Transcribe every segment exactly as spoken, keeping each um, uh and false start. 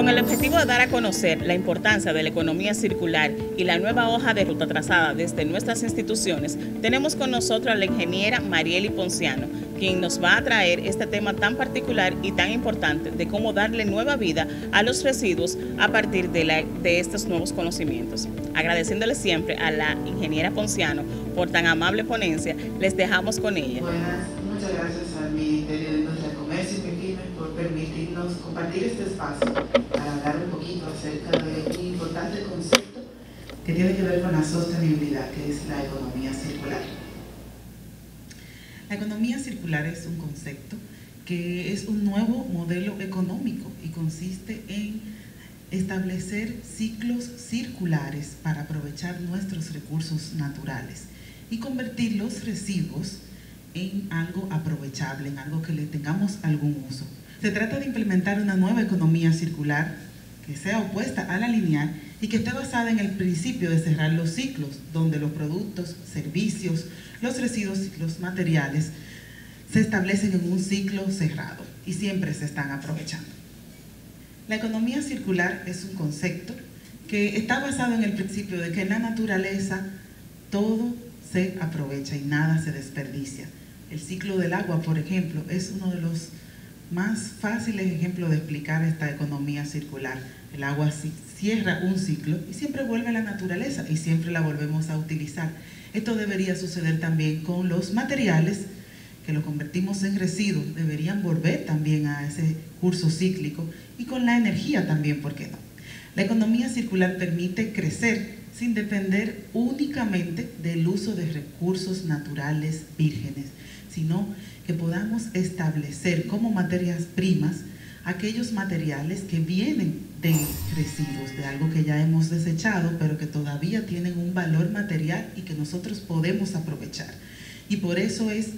Con el objetivo de dar a conocer la importancia de la economía circular y la nueva hoja de ruta trazada desde nuestras instituciones, tenemos con nosotros a la ingeniera Mariely Ponciano, quien nos va a traer este tema tan particular y tan importante de cómo darle nueva vida a los residuos a partir de, la, de estos nuevos conocimientos. Agradeciéndole siempre a la ingeniera Ponciano por tan amable ponencia, les dejamos con ella. Buenas, muchas gracias al Ministerio de Industria, Comercio y MIPYME por permitirnos compartir este espacio para hablar un poquito acerca de un importante concepto que tiene que ver con la sostenibilidad, que es la economía circular. La economía circular es un concepto que es un nuevo modelo económico y consiste en establecer ciclos circulares para aprovechar nuestros recursos naturales y convertir los residuos en algo aprovechable, en algo que le tengamos algún uso. Se trata de implementar una nueva economía circular que sea opuesta a la lineal y que esté basada en el principio de cerrar los ciclos, donde los productos, servicios, los residuos y los materiales se establecen en un ciclo cerrado y siempre se están aprovechando. La economía circular es un concepto que está basado en el principio de que en la naturaleza todo se aprovecha y nada se desperdicia. El ciclo del agua, por ejemplo, es uno de los más fáciles ejemplos de explicar esta economía circular. El agua cierra un ciclo y siempre vuelve a la naturaleza y siempre la volvemos a utilizar. Esto debería suceder también con los materiales que lo convertimos en residuos, deberían volver también a ese curso cíclico, y con la energía también, ¿por qué no? La economía circular permite crecer sin depender únicamente del uso de recursos naturales vírgenes, sino que podamos establecer como materias primas aquellos materiales que vienen de residuos, de algo que ya hemos desechado, pero que todavía tienen un valor material y que nosotros podemos aprovechar. Y por eso es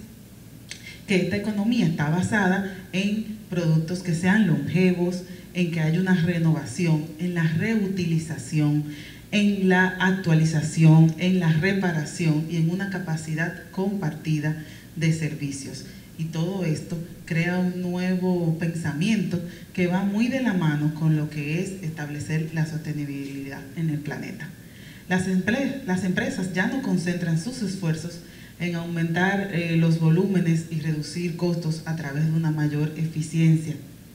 que esta economía está basada en productos que sean longevos, en que haya una renovación, en la reutilización, en la actualización, en la reparación y en una capacidad compartida de servicios. Y todo esto crea un nuevo pensamiento que va muy de la mano con lo que es establecer la sostenibilidad en el planeta. Las, empre- las empresas ya no concentran sus esfuerzos en aumentar eh, los volúmenes y reducir costos a través de una mayor eficiencia,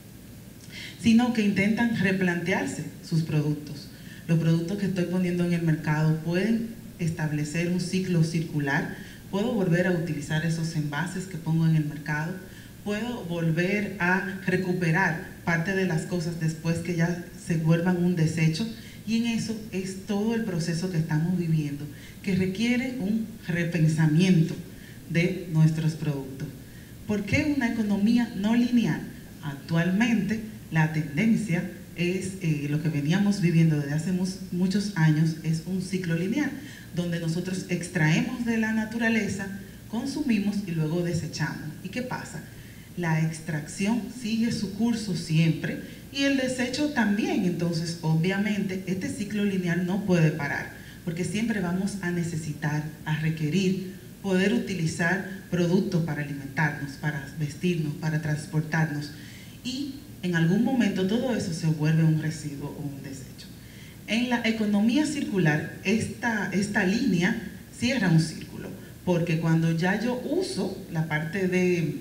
sino que intentan replantearse sus productos. Los productos que estoy poniendo en el mercado pueden establecer un ciclo circular. Puedo volver a utilizar esos envases que pongo en el mercado, puedo volver a recuperar parte de las cosas después que ya se vuelvan un desecho, y en eso es todo el proceso que estamos viviendo, que requiere un repensamiento de nuestros productos. ¿Por qué una economía no lineal? Actualmente la tendencia es, eh, lo que veníamos viviendo desde hace mu muchos años, es un ciclo lineal, donde nosotros extraemos de la naturaleza, consumimos y luego desechamos. ¿Y qué pasa? La extracción sigue su curso siempre y el desecho también. Entonces, obviamente, este ciclo lineal no puede parar, porque siempre vamos a necesitar, a requerir, poder utilizar productos para alimentarnos, para vestirnos, para transportarnos, y en algún momento todo eso se vuelve un residuo o un desecho. En la economía circular, esta, esta línea cierra un círculo, porque cuando ya yo uso la parte de,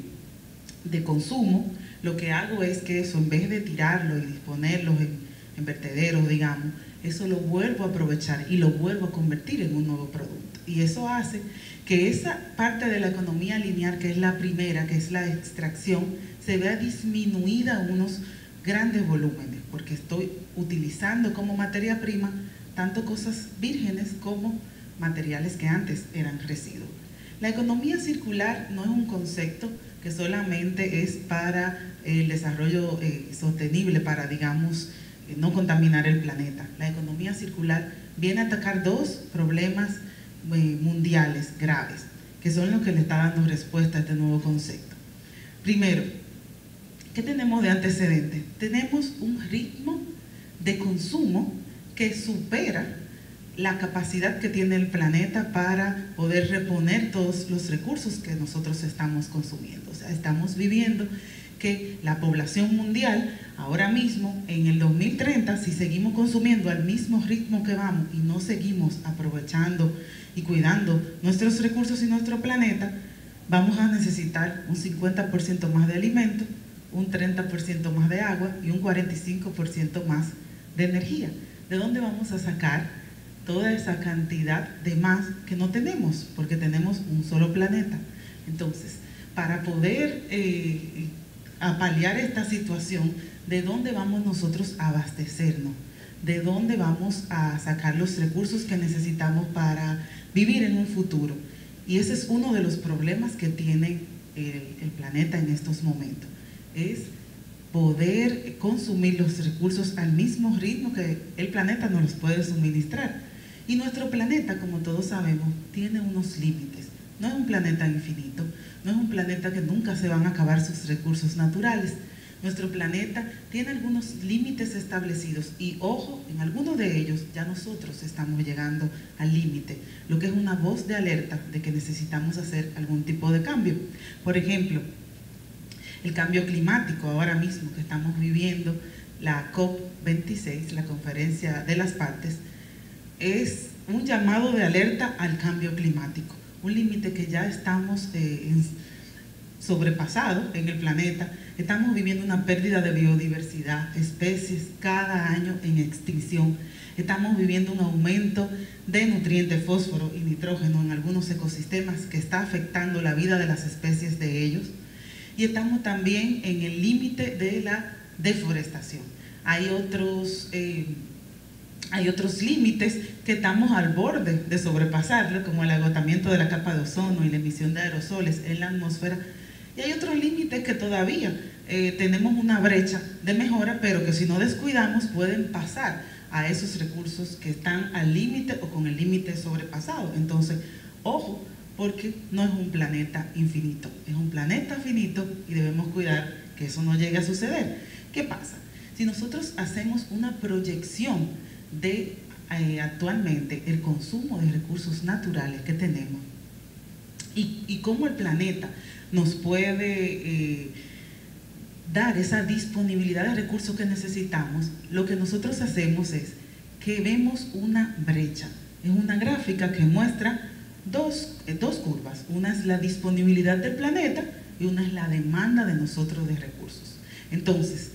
de consumo, lo que hago es que eso, en vez de tirarlo y disponerlo en, en vertederos, digamos, eso lo vuelvo a aprovechar y lo vuelvo a convertir en un nuevo producto. Y eso hace que esa parte de la economía lineal, que es la primera, que es la extracción, se vea disminuida en unos grandes volúmenes, porque estoy utilizando como materia prima tanto cosas vírgenes como materiales que antes eran residuos. La economía circular no es un concepto que solamente es para el desarrollo eh, sostenible, para, digamos, eh, no contaminar el planeta. La economía circular viene a atacar dos problemas eh, mundiales graves, que son los que le está dando respuesta a este nuevo concepto. Primero, ¿qué tenemos de antecedente? Tenemos un ritmo de consumo que supera la capacidad que tiene el planeta para poder reponer todos los recursos que nosotros estamos consumiendo. O sea, estamos viviendo que la población mundial, ahora mismo, en el dos mil treinta, si seguimos consumiendo al mismo ritmo que vamos y no seguimos aprovechando y cuidando nuestros recursos y nuestro planeta, vamos a necesitar un cincuenta por ciento más de alimentos, un treinta por ciento más de agua y un cuarenta y cinco por ciento más de energía. ¿De dónde vamos a sacar toda esa cantidad de más que no tenemos? Porque tenemos un solo planeta. Entonces, para poder eh, apalear esta situación, ¿de dónde vamos nosotros a abastecernos? ¿De dónde vamos a sacar los recursos que necesitamos para vivir en un futuro? Y ese es uno de los problemas que tiene el, el planeta en estos momentos. Es poder consumir los recursos al mismo ritmo que el planeta nos los puede suministrar. Y nuestro planeta, como todos sabemos, tiene unos límites. No es un planeta infinito, no es un planeta que nunca se van a acabar sus recursos naturales. Nuestro planeta tiene algunos límites establecidos y, ojo, en algunos de ellos ya nosotros estamos llegando al límite, lo que es una voz de alerta de que necesitamos hacer algún tipo de cambio. Por ejemplo, el cambio climático ahora mismo que estamos viviendo, la COP veintiséis, la conferencia de las partes, es un llamado de alerta al cambio climático, un límite que ya estamos eh, en, sobrepasado en el planeta. Estamos viviendo una pérdida de biodiversidad, especies cada año en extinción. Estamos viviendo un aumento de nutrientes, fósforo y nitrógeno en algunos ecosistemas que está afectando la vida de las especies de ellos. Y estamos también en el límite de la deforestación. Hay otros, eh, hay otros límites que estamos al borde de sobrepasarlo, como el agotamiento de la capa de ozono y la emisión de aerosoles en la atmósfera. Y hay otros límites que todavía eh, tenemos una brecha de mejora, pero que si no descuidamos pueden pasar a esos recursos que están al límite o con el límite sobrepasado. Entonces, ojo, porque no es un planeta infinito, es un planeta finito y debemos cuidar que eso no llegue a suceder. ¿Qué pasa? Si nosotros hacemos una proyección de eh, actualmente el consumo de recursos naturales que tenemos y, y cómo el planeta nos puede eh, dar esa disponibilidad de recursos que necesitamos, lo que nosotros hacemos es que vemos una brecha. Es una gráfica que muestra dos, eh, dos curvas. Una es la disponibilidad del planeta y una es la demanda de nosotros de recursos. Entonces,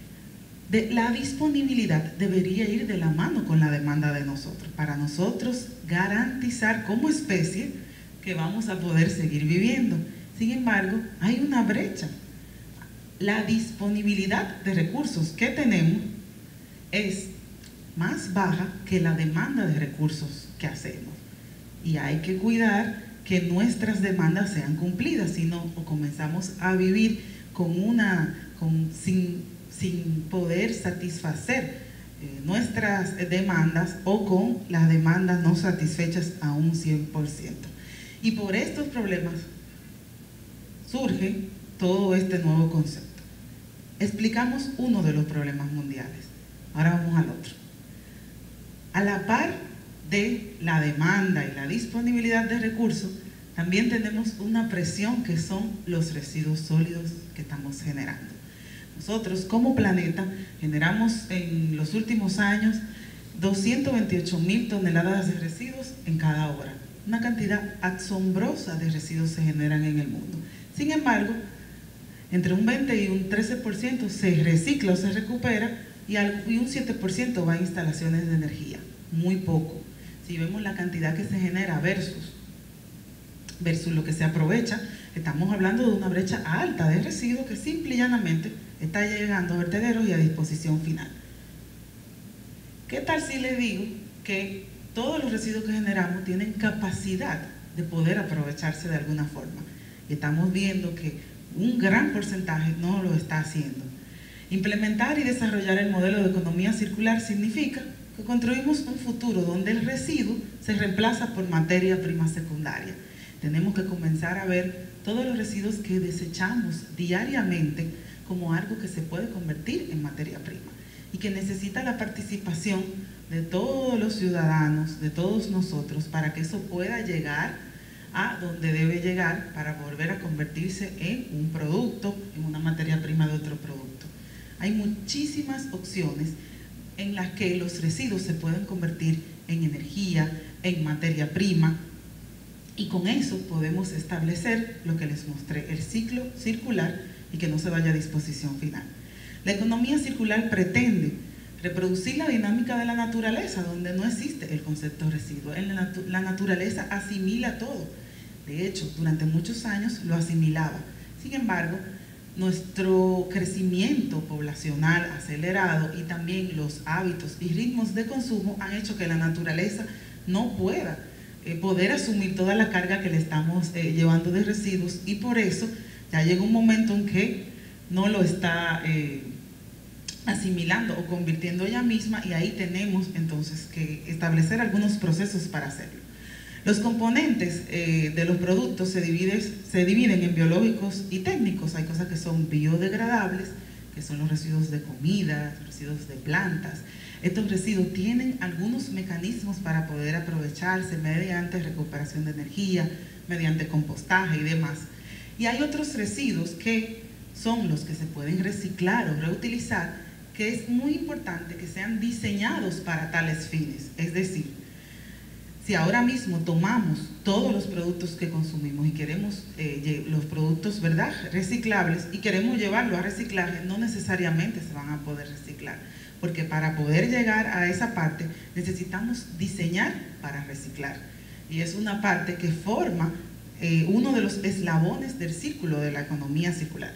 de, la disponibilidad debería ir de la mano con la demanda de nosotros, para nosotros garantizar como especie que vamos a poder seguir viviendo. Sin embargo, hay una brecha. La disponibilidad de recursos que tenemos es más baja que la demanda de recursos que hacemos. Y hay que cuidar que nuestras demandas sean cumplidas, si no, o comenzamos a vivir con una, con, sin, sin poder satisfacer eh, nuestras demandas o con las demandas no satisfechas a un cien por ciento. Y por estos problemas surge todo este nuevo concepto. Explicamos uno de los problemas mundiales. Ahora vamos al otro. A la par de la demanda y la disponibilidad de recursos, también tenemos una presión que son los residuos sólidos que estamos generando. Nosotros como planeta generamos en los últimos años doscientas veintiocho mil toneladas de residuos en cada hora. Una cantidad asombrosa de residuos se generan en el mundo. Sin embargo, entre un veinte y un trece por ciento se recicla o se recupera y, y un siete por ciento va a instalaciones de energía. Muy poco. Si vemos la cantidad que se genera versus, versus lo que se aprovecha, estamos hablando de una brecha alta de residuos que simple y llanamente está llegando a vertederos y a disposición final. ¿Qué tal si les digo que todos los residuos que generamos tienen capacidad de poder aprovecharse de alguna forma? Y estamos viendo que un gran porcentaje no lo está haciendo. Implementar y desarrollar el modelo de economía circular significa que construimos un futuro donde el residuo se reemplaza por materia prima secundaria. Tenemos que comenzar a ver todos los residuos que desechamos diariamente como algo que se puede convertir en materia prima y que necesita la participación de todos los ciudadanos, de todos nosotros, para que eso pueda llegar a donde debe llegar para volver a convertirse en un producto, en una materia prima de otro producto. Hay muchísimas opciones en las que los residuos se pueden convertir en energía, en materia prima, y con eso podemos establecer lo que les mostré, el ciclo circular, y que no se vaya a disposición final. La economía circular pretende reproducir la dinámica de la naturaleza, donde no existe el concepto de residuo. En la, natu la naturaleza asimila todo. De hecho, durante muchos años lo asimilaba. Sin embargo, nuestro crecimiento poblacional acelerado y también los hábitos y ritmos de consumo han hecho que la naturaleza no pueda eh, poder asumir toda la carga que le estamos eh, llevando de residuos, y por eso ya llega un momento en que no lo está eh, asimilando o convirtiendo ella misma, y ahí tenemos entonces que establecer algunos procesos para hacerlo. Los componentes eh, de los productos se dividen, se dividen en biológicos y técnicos. Hay cosas que son biodegradables, que son los residuos de comida, residuos de plantas. Estos residuos tienen algunos mecanismos para poder aprovecharse mediante recuperación de energía, mediante compostaje y demás. Y hay otros residuos que son los que se pueden reciclar o reutilizar, que es muy importante que sean diseñados para tales fines. Es decir, si ahora mismo tomamos todos los productos que consumimos y queremos eh, los productos, ¿verdad?, reciclables, y queremos llevarlo a reciclaje, no necesariamente se van a poder reciclar, porque para poder llegar a esa parte necesitamos diseñar para reciclar, y es una parte que forma eh, uno de los eslabones del círculo de la economía circular.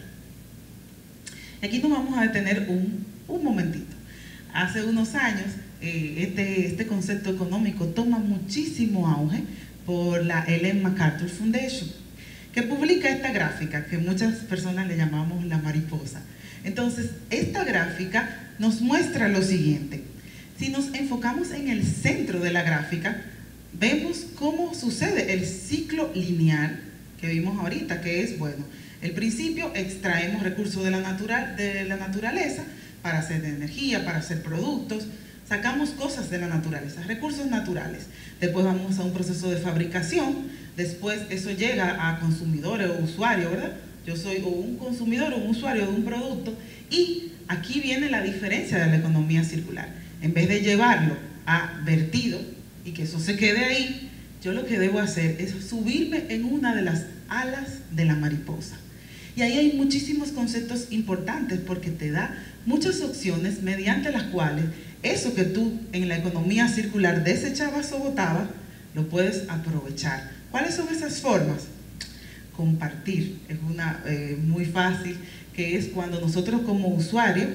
Y aquí nos vamos a detener un, un momentito. Hace unos años eh, este, este concepto económico toma muchísimo auge por la Ellen MacArthur Foundation, que publica esta gráfica que muchas personas le llamamos la mariposa. Entonces, esta gráfica nos muestra lo siguiente. Si nos enfocamos en el centro de la gráfica, vemos cómo sucede el ciclo lineal que vimos ahorita, que es, bueno, el principio extraemos recursos de la, natural, de la naturaleza para hacer energía, para hacer productos, sacamos cosas de la naturaleza, recursos naturales. Después vamos a un proceso de fabricación, después eso llega a consumidores o usuarios, ¿verdad? Yo soy o un consumidor o un usuario de un producto, y aquí viene la diferencia de la economía circular. En vez de llevarlo a vertido y que eso se quede ahí, yo lo que debo hacer es subirme en una de las alas de la mariposa. Y ahí hay muchísimos conceptos importantes, porque te da muchas opciones mediante las cuales eso que tú en la economía circular desechabas o botabas, lo puedes aprovechar. ¿Cuáles son esas formas? Compartir es una eh, muy fácil, que es cuando nosotros como usuarios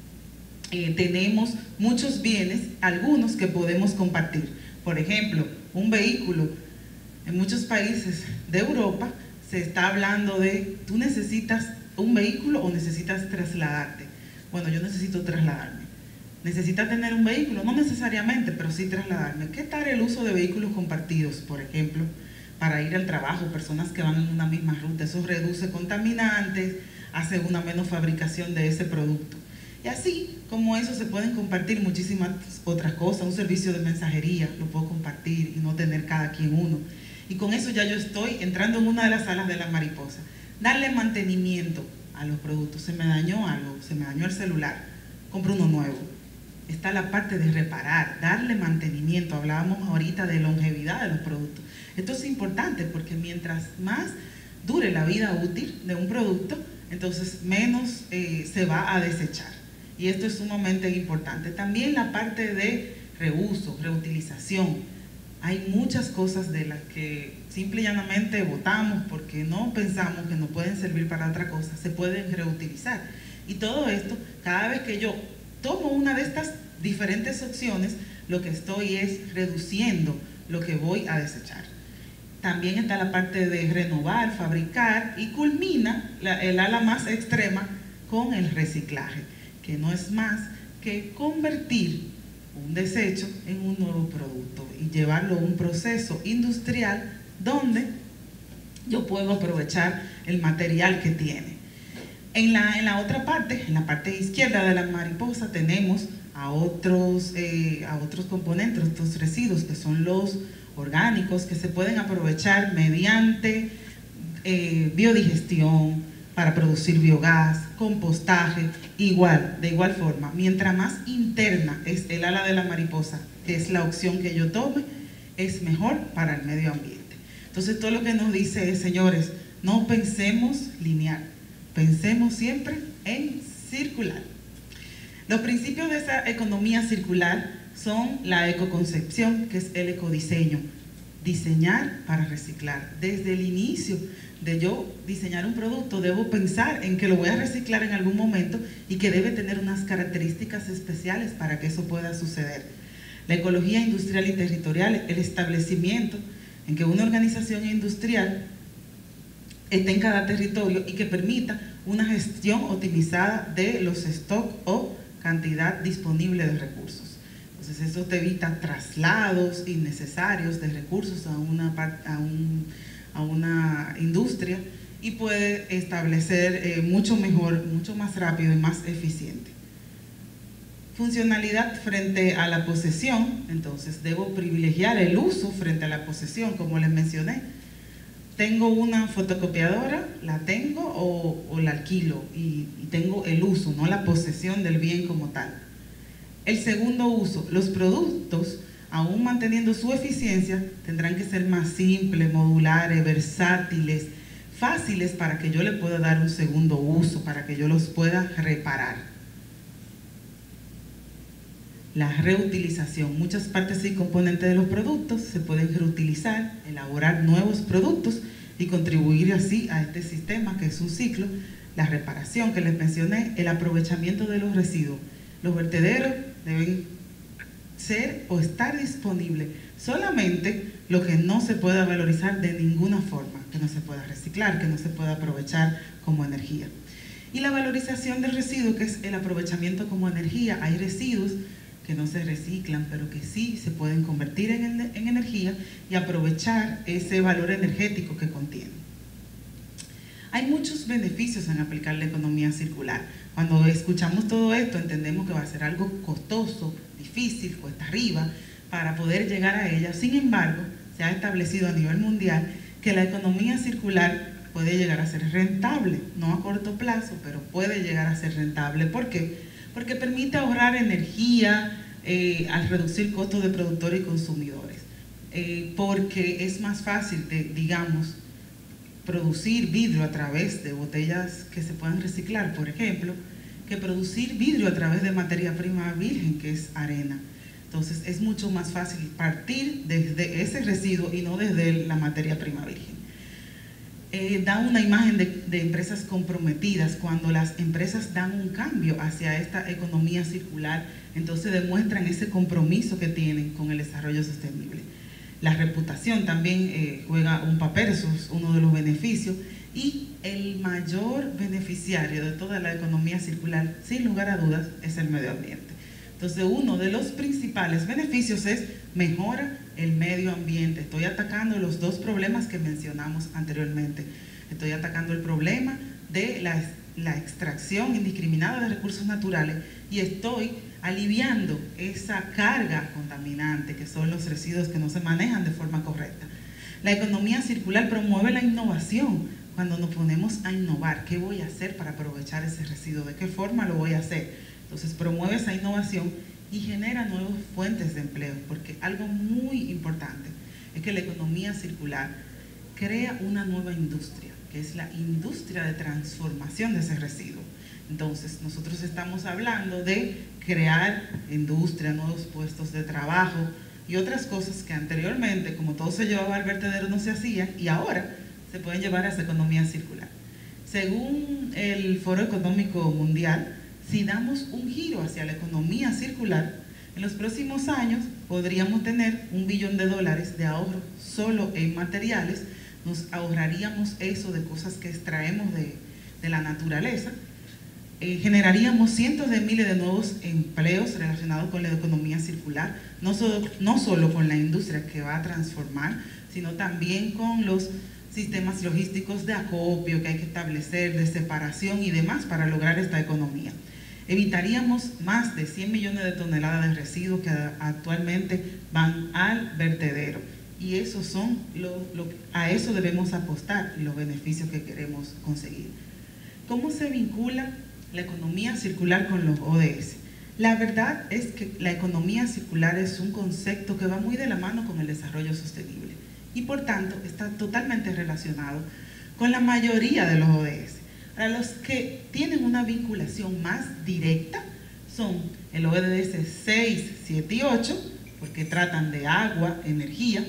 eh, tenemos muchos bienes, algunos que podemos compartir. Por ejemplo, un vehículo. En muchos países de Europa se está hablando de, tú necesitas un vehículo o necesitas trasladarte. Bueno, yo necesito trasladarme. ¿Necesitas tener un vehículo? No necesariamente, pero sí trasladarme. ¿Qué tal el uso de vehículos compartidos, por ejemplo, para ir al trabajo? Personas que van en una misma ruta, eso reduce contaminantes, hace una menos fabricación de ese producto. Y así como eso se pueden compartir muchísimas otras cosas. Un servicio de mensajería lo puedo compartir y no tener cada quien uno. Y con eso ya yo estoy entrando en una de las alas de la mariposa. Darle mantenimiento a los productos. Se me dañó algo, se me dañó el celular, compro uno nuevo. Está la parte de reparar, darle mantenimiento. Hablábamos ahorita de longevidad de los productos. Esto es importante porque mientras más dure la vida útil de un producto, entonces menos eh, se va a desechar. Y esto es sumamente importante. También la parte de reuso, reutilización. Hay muchas cosas de las que simple y llanamente botamos porque no pensamos que nos pueden servir para otra cosa, se pueden reutilizar. Y todo esto, cada vez que yo tomo una de estas diferentes opciones, lo que estoy es reduciendo lo que voy a desechar. También está la parte de renovar, fabricar, y culmina la, el ala más extrema con el reciclaje, que no es más que convertir un desecho en un nuevo producto y llevarlo a un proceso industrial donde yo puedo aprovechar el material que tiene. En la, en la otra parte, en la parte izquierda de la mariposa, tenemos a otros, eh, a otros componentes, otros residuos, que son los orgánicos, que se pueden aprovechar mediante eh, biodigestión, para producir biogás, compostaje, igual, de igual forma. Mientras más interna es el ala de la mariposa, que es la opción que yo tome, es mejor para el medio ambiente. Entonces, todo lo que nos dice es, señores, no pensemos lineal, pensemos siempre en circular. Los principios de esa economía circular son la ecoconcepción, que es el ecodiseño, diseñar para reciclar. Desde el inicio de yo diseñar un producto, debo pensar en que lo voy a reciclar en algún momento y que debe tener unas características especiales para que eso pueda suceder. La ecología industrial y territorial, el establecimiento en que una organización industrial esté en cada territorio y que permita una gestión optimizada de los stocks o cantidad disponible de recursos. Entonces eso te evita traslados innecesarios de recursos a una, a un, a una industria y puede establecer eh, mucho mejor, mucho más rápido y más eficiente. Funcionalidad frente a la posesión, entonces debo privilegiar el uso frente a la posesión, como les mencioné. Tengo una fotocopiadora, la tengo o, o la alquilo y, y tengo el uso, no la posesión del bien como tal. El segundo uso, los productos, aún manteniendo su eficiencia, tendrán que ser más simples, modulares, versátiles, fáciles para que yo le pueda dar un segundo uso, para que yo los pueda reparar. La reutilización. Muchas partes y componentes de los productos se pueden reutilizar, elaborar nuevos productos y contribuir así a este sistema que es un ciclo. La reparación que les mencioné, el aprovechamiento de los residuos. Los vertederos deben ser o estar disponibles solamente lo que no se pueda valorizar de ninguna forma, que no se pueda reciclar, que no se pueda aprovechar como energía. Y la valorización del residuo, que es el aprovechamiento como energía. Hay residuos que no se reciclan, pero que sí se pueden convertir en, en energía y aprovechar ese valor energético que contiene. Hay muchos beneficios en aplicar la economía circular. Cuando escuchamos todo esto, entendemos que va a ser algo costoso, difícil, cuesta arriba, para poder llegar a ella. Sin embargo, se ha establecido a nivel mundial que la economía circular puede llegar a ser rentable, no a corto plazo, pero puede llegar a ser rentable. ¿Por qué? Porque permite ahorrar energía eh, al reducir costos de productores y consumidores, eh, porque es más fácil, de, digamos, producir vidrio a través de botellas que se puedan reciclar, por ejemplo, que producir vidrio a través de materia prima virgen, que es arena. Entonces es mucho más fácil partir desde ese residuo y no desde la materia prima virgen. Eh, da una imagen de, de empresas comprometidas. Cuando las empresas dan un cambio hacia esta economía circular, entonces demuestran ese compromiso que tienen con el desarrollo sostenible. La reputación también eh, juega un papel, eso es uno de los beneficios, y el mayor beneficiario de toda la economía circular, sin lugar a dudas, es el medio ambiente. Entonces, uno de los principales beneficios es mejora el medio ambiente. Estoy atacando los dos problemas que mencionamos anteriormente. Estoy atacando el problema de la, la extracción indiscriminada de recursos naturales y estoy aliviando esa carga contaminante que son los residuos que no se manejan de forma correcta. La economía circular promueve la innovación. Cuando nos ponemos a innovar, ¿qué voy a hacer para aprovechar ese residuo? ¿De qué forma lo voy a hacer? Entonces promueve esa innovación y genera nuevas fuentes de empleo, porque algo muy importante es que la economía circular crea una nueva industria, que es la industria de transformación de ese residuo. Entonces nosotros estamos hablando de crear industria, nuevos puestos de trabajo y otras cosas que anteriormente, como todo se llevaba al vertedero, no se hacían y ahora se pueden llevar a esa economía circular. Según el Foro Económico Mundial, si damos un giro hacia la economía circular, en los próximos años podríamos tener un billón de dólares de ahorro solo en materiales. Nos ahorraríamos eso de cosas que extraemos de, de la naturaleza. Eh, generaríamos cientos de miles de nuevos empleos relacionados con la economía circular, no solo, no solo con la industria que va a transformar, sino también con los sistemas logísticos de acopio que hay que establecer, de separación y demás para lograr esta economía. Evitaríamos más de cien millones de toneladas de residuos que actualmente van al vertedero. Y esos son lo, lo, a eso debemos apostar y los beneficios que queremos conseguir. ¿Cómo se vincula la economía circular con los O D S? La verdad es que la economía circular es un concepto que va muy de la mano con el desarrollo sostenible y por tanto está totalmente relacionado con la mayoría de los O D S. Para los que tienen una vinculación más directa son el O D S seis, siete y ocho, porque tratan de agua, energía,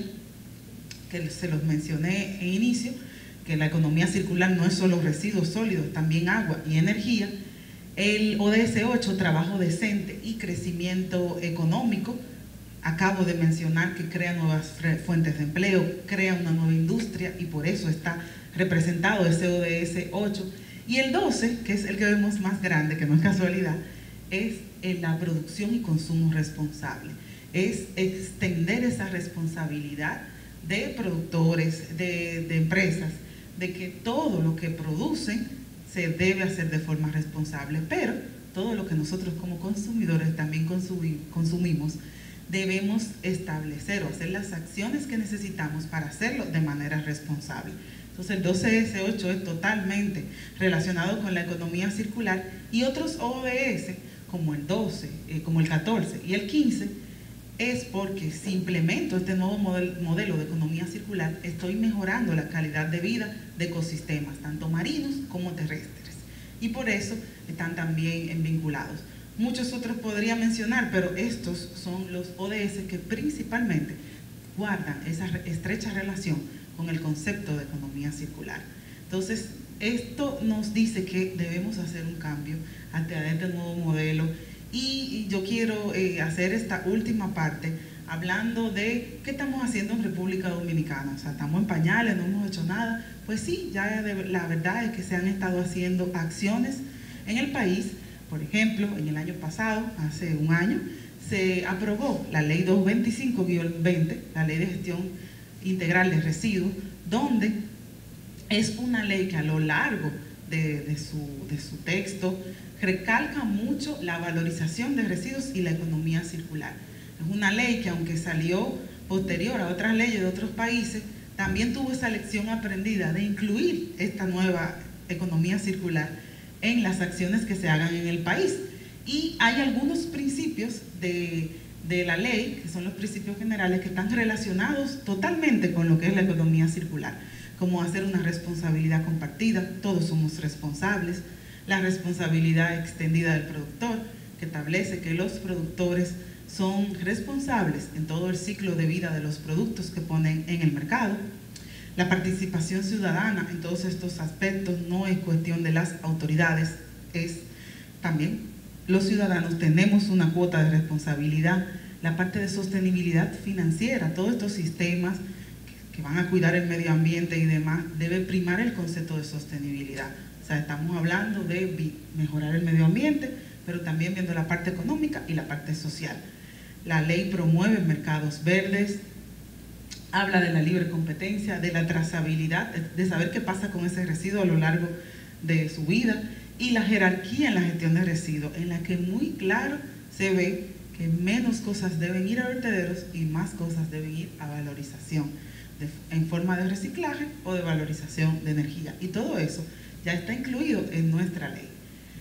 que se los mencioné en inicio, que la economía circular no es solo residuos sólidos, también agua y energía. El O D S ocho, trabajo decente y crecimiento económico. Acabo de mencionar que crea nuevas fuentes de empleo, crea una nueva industria y por eso está representado ese O D S ocho. Y el doce, que es el que vemos más grande, que no es casualidad, es en la producción y consumo responsable. Es extender esa responsabilidad de productores, de, de empresas, de que todo lo que producen se debe hacer de forma responsable, pero todo lo que nosotros como consumidores también consumimos, debemos establecer o hacer las acciones que necesitamos para hacerlo de manera responsable. Entonces el doce ese ocho es totalmente relacionado con la economía circular y otros O D S como el doce, eh, como el catorce y el quince es porque si implemento este nuevo model, modelo de economía circular estoy mejorando la calidad de vida de ecosistemas, tanto marinos como terrestres y por eso están también vinculados. Muchos otros podría mencionar, pero estos son los O D S que principalmente guardan esa estrecha relación con el concepto de economía circular. Entonces, esto nos dice que debemos hacer un cambio hacia este nuevo modelo y yo quiero eh, hacer esta última parte hablando de qué estamos haciendo en República Dominicana. O sea, estamos en pañales, no hemos hecho nada. Pues sí, ya de, la verdad es que se han estado haciendo acciones en el país. Por ejemplo, en el año pasado, hace un año, se aprobó la ley doscientos veinticinco guión veinte, la ley de gestión integral de residuos, donde es una ley que a lo largo de, de, su, de su texto recalca mucho la valorización de residuos y la economía circular. Es una ley que aunque salió posterior a otras leyes de otros países, también tuvo esa lección aprendida de incluir esta nueva economía circular en las acciones que se hagan en el país. Y hay algunos principios de, de la ley, que son los principios generales, que están relacionados totalmente con lo que es la economía circular, como hacer una responsabilidad compartida, todos somos responsables, la responsabilidad extendida del productor, que establece que los productores son responsables en todo el ciclo de vida de los productos que ponen en el mercado. La participación ciudadana en todos estos aspectos no es cuestión de las autoridades, es también los ciudadanos tenemos una cuota de responsabilidad. La parte de sostenibilidad financiera, todos estos sistemas que, que van a cuidar el medio ambiente y demás, debe primar el concepto de sostenibilidad. O sea, estamos hablando de mejorar el medio ambiente, pero también viendo la parte económica y la parte social. La ley promueve mercados verdes, habla de la libre competencia, de la trazabilidad, de saber qué pasa con ese residuo a lo largo de su vida y la jerarquía en la gestión de residuos, en la que muy claro se ve que menos cosas deben ir a vertederos y más cosas deben ir a valorización de, en forma de reciclaje o de valorización de energía. Y todo eso ya está incluido en nuestra ley.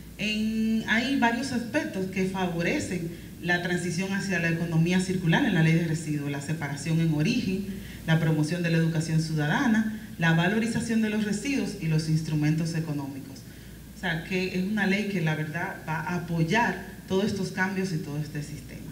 En, hay varios aspectos que favorecen la transición hacia la economía circular en la ley de residuos, la separación en origen, la promoción de la educación ciudadana, la valorización de los residuos y los instrumentos económicos. O sea, que es una ley que la verdad va a apoyar todos estos cambios y todo este sistema.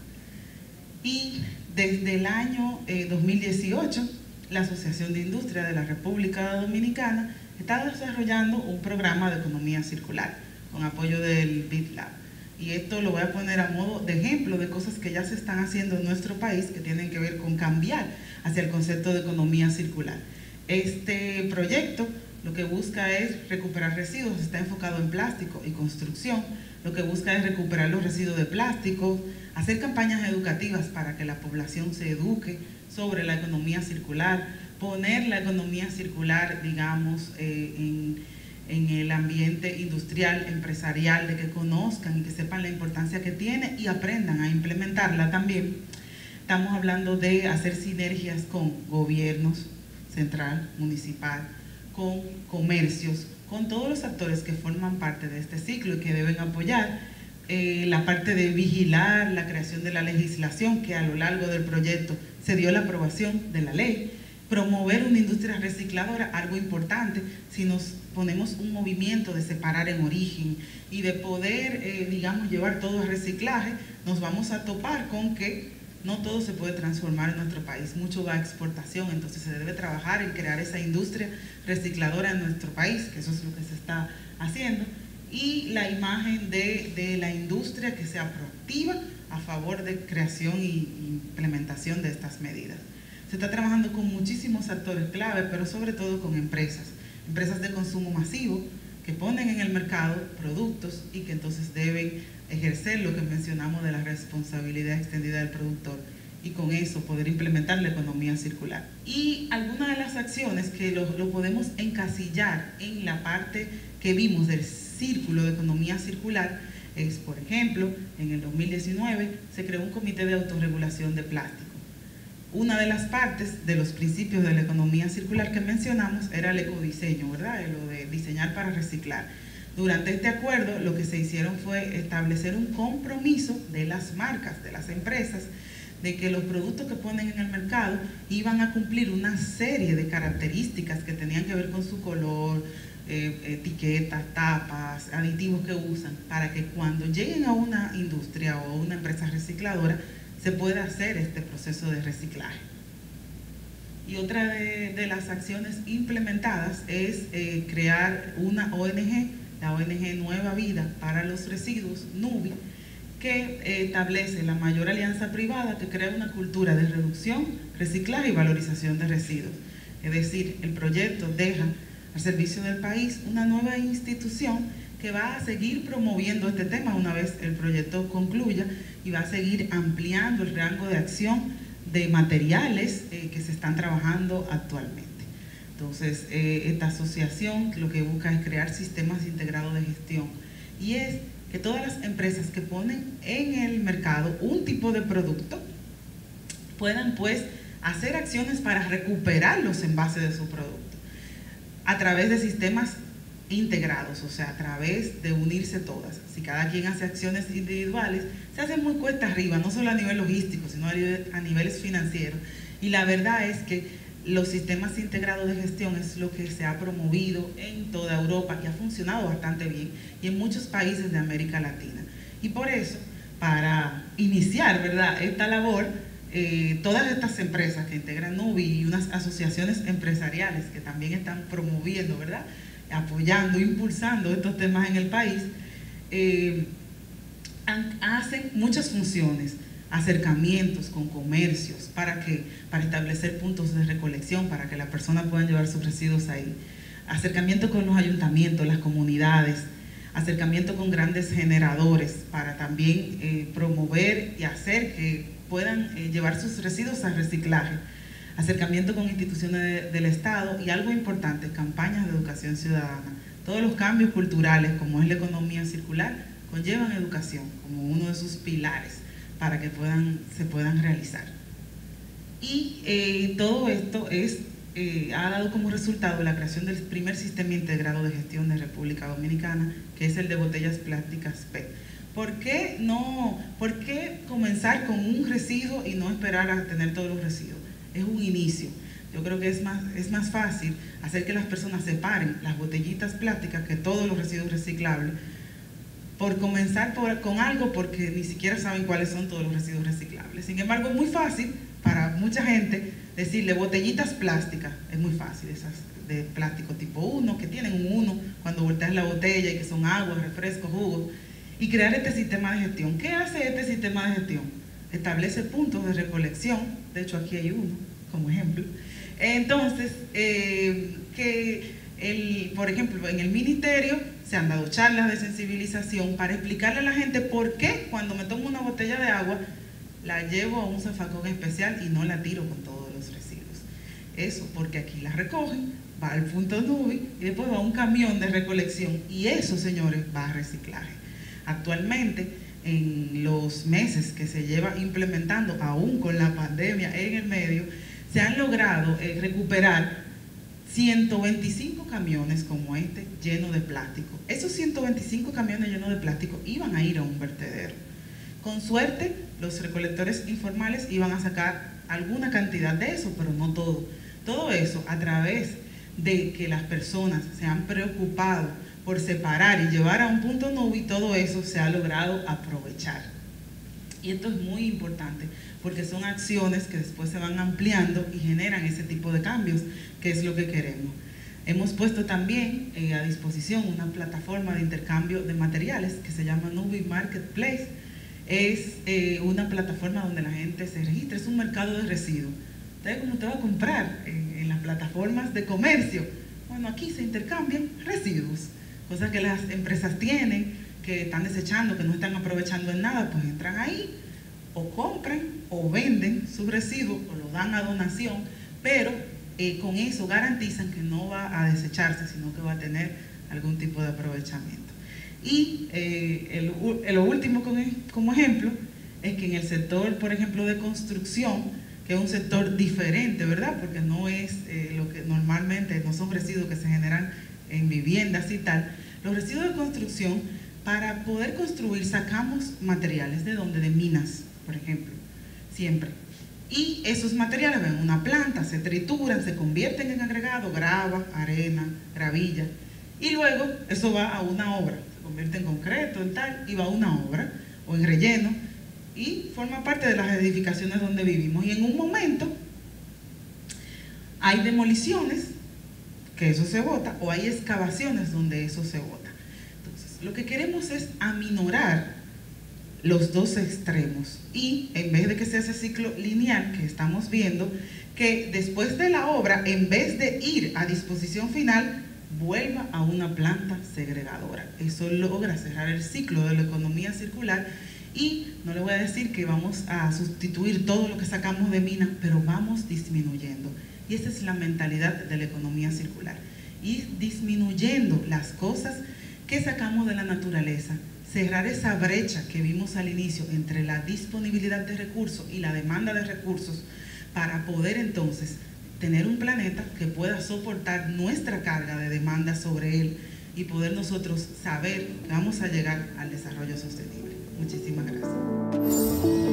Y desde el año eh, dos mil dieciocho, la Asociación de Industria de la República Dominicana está desarrollando un programa de economía circular con apoyo del BitLab. Y esto lo voy a poner a modo de ejemplo de cosas que ya se están haciendo en nuestro país que tienen que ver con cambiar hacia el concepto de economía circular. Este proyecto lo que busca es recuperar residuos, está enfocado en plástico y construcción, lo que busca es recuperar los residuos de plástico, hacer campañas educativas para que la población se eduque sobre la economía circular, poner la economía circular, digamos, eh, en, en el ambiente industrial, empresarial, de que conozcan y que sepan la importancia que tiene y aprendan a implementarla también. Estamos hablando de hacer sinergias con gobiernos, central, municipal, con comercios, con todos los actores que forman parte de este ciclo y que deben apoyar eh, la parte de vigilar la creación de la legislación, que a lo largo del proyecto se dio la aprobación de la ley, promover una industria recicladora, algo importante. Si nos ponemos un movimiento de separar en origen y de poder, eh, digamos, llevar todo a reciclaje, nos vamos a topar con que no todo se puede transformar en nuestro país, mucho va a exportación, entonces se debe trabajar en crear esa industria recicladora en nuestro país, que eso es lo que se está haciendo, y la imagen de, de la industria que sea proactiva a favor de creación y implementación de estas medidas. Se está trabajando con muchísimos actores clave, pero sobre todo con empresas, empresas de consumo masivo que ponen en el mercado productos y que entonces deben ejercer lo que mencionamos de la responsabilidad extendida del productor y con eso poder implementar la economía circular. Y algunas de las acciones que lo, lo podemos encasillar en la parte que vimos del círculo de economía circular es, por ejemplo, en el dos mil diecinueve se creó un comité de autorregulación de plástico. Una de las partes de los principios de la economía circular que mencionamos era el ecodiseño, ¿verdad? Lo de diseñar para reciclar. Durante este acuerdo lo que se hicieron fue establecer un compromiso de las marcas, de las empresas, de que los productos que ponen en el mercado iban a cumplir una serie de características que tenían que ver con su color, eh, etiquetas, tapas, aditivos que usan, para que cuando lleguen a una industria o a una empresa recicladora se pueda hacer este proceso de reciclaje. Y otra de, de las acciones implementadas es eh, crear una O N G, la O N G Nueva Vida para los Residuos, NUVI, que eh, establece la mayor alianza privada que crea una cultura de reducción, reciclaje y valorización de residuos. Es decir, el proyecto deja al servicio del país una nueva institución que va a seguir promoviendo este tema una vez el proyecto concluya y va a seguir ampliando el rango de acción de materiales eh, que se están trabajando actualmente. Entonces, eh, esta asociación lo que busca es crear sistemas integrados de gestión y es que todas las empresas que ponen en el mercado un tipo de producto puedan pues hacer acciones para recuperar los envases de su producto a través de sistemas integrados, o sea, a través de unirse todas. Si cada quien hace acciones individuales, se hace muy cuesta arriba, no solo a nivel logístico, sino a, nivel, a niveles financieros. Y la verdad es que los sistemas integrados de gestión es lo que se ha promovido en toda Europa y ha funcionado bastante bien y en muchos países de América Latina. Y por eso, para iniciar, ¿verdad?, esta labor, eh, todas estas empresas que integran NUVI y unas asociaciones empresariales que también están promoviendo, ¿verdad?, apoyando, impulsando estos temas en el país, eh, hacen muchas funciones, acercamientos con comercios, ¿para qué? Para establecer puntos de recolección, para que las personas puedan llevar sus residuos ahí, acercamiento con los ayuntamientos, las comunidades, acercamiento con grandes generadores, para también eh, promover y hacer que puedan eh, llevar sus residuos a reciclaje, acercamiento con instituciones de, del Estado y algo importante, campañas de educación ciudadana. Todos los cambios culturales, como es la economía circular, conllevan educación como uno de sus pilares para que puedan, se puedan realizar. Y eh, todo esto es, eh, ha dado como resultado la creación del primer sistema integrado de gestión de República Dominicana, que es el de botellas plásticas P E T. ¿Por qué, no, ¿Por qué comenzar con un residuo y no esperar a tener todos los residuos? Es un inicio. Yo creo que es más, es más fácil hacer que las personas separen las botellitas plásticas que todos los residuos reciclables, por comenzar por, con algo porque ni siquiera saben cuáles son todos los residuos reciclables. Sin embargo, es muy fácil para mucha gente decirle botellitas plásticas, es muy fácil, esas de plástico tipo uno, que tienen un uno cuando volteas la botella y que son agua, refrescos, jugos, y crear este sistema de gestión. ¿Qué hace este sistema de gestión? Establece puntos de recolección, de hecho aquí hay uno como ejemplo. Entonces, eh, que el, por ejemplo, en el ministerio se han dado charlas de sensibilización para explicarle a la gente por qué cuando me tomo una botella de agua la llevo a un zafacón especial y no la tiro con todos los residuos. Eso, porque aquí la recogen, va al punto Nubi y después va a un camión de recolección y eso, señores, va a reciclaje. Actualmente, en los meses que se lleva implementando, aún con la pandemia en el medio, se han logrado eh, recuperar ciento veinticinco camiones como este llenos de plástico. Esos ciento veinticinco camiones llenos de plástico iban a ir a un vertedero. Con suerte, los recolectores informales iban a sacar alguna cantidad de eso, pero no todo. Todo eso a través de que las personas se han preocupado por separar y llevar a un punto Nubi, todo eso se ha logrado aprovechar. Y esto es muy importante porque son acciones que después se van ampliando y generan ese tipo de cambios, que es lo que queremos. Hemos puesto también eh, a disposición una plataforma de intercambio de materiales que se llama Nubi Marketplace. Es eh, una plataforma donde la gente se registra, es un mercado de residuos. Entonces, como usted va a comprar en, en las plataformas de comercio, bueno, aquí se intercambian residuos, cosas que las empresas tienen, que están desechando, que no están aprovechando en nada, pues entran ahí, o compran, o venden sus residuos, o lo dan a donación, pero eh, con eso garantizan que no va a desecharse, sino que va a tener algún tipo de aprovechamiento. Y eh, el, el, lo último como, como ejemplo, es que en el sector, por ejemplo, de construcción, que es un sector diferente, ¿verdad? Porque no es eh, lo que normalmente, no son residuos que se generan en viviendas y tal. Los residuos de construcción, para poder construir, sacamos materiales de donde, de minas, por ejemplo, siempre. Y esos materiales van a una planta, se trituran, se convierten en agregado, grava, arena, gravilla, y luego eso va a una obra, se convierte en concreto, en tal, y va a una obra, o en relleno, y forma parte de las edificaciones donde vivimos. Y en un momento hay demoliciones, que eso se bota, o hay excavaciones donde eso se bota. Entonces, lo que queremos es aminorar los dos extremos y en vez de que sea ese ciclo lineal que estamos viendo, que después de la obra, en vez de ir a disposición final, vuelva a una planta segregadora. Eso logra cerrar el ciclo de la economía circular. Y no le voy a decir que vamos a sustituir todo lo que sacamos de minas, pero vamos disminuyendo. Y esa es la mentalidad de la economía circular. Y disminuyendo las cosas que sacamos de la naturaleza, cerrar esa brecha que vimos al inicio entre la disponibilidad de recursos y la demanda de recursos, para poder entonces tener un planeta que pueda soportar nuestra carga de demanda sobre él y poder nosotros saber que vamos a llegar al desarrollo sostenible. Muchísimas gracias.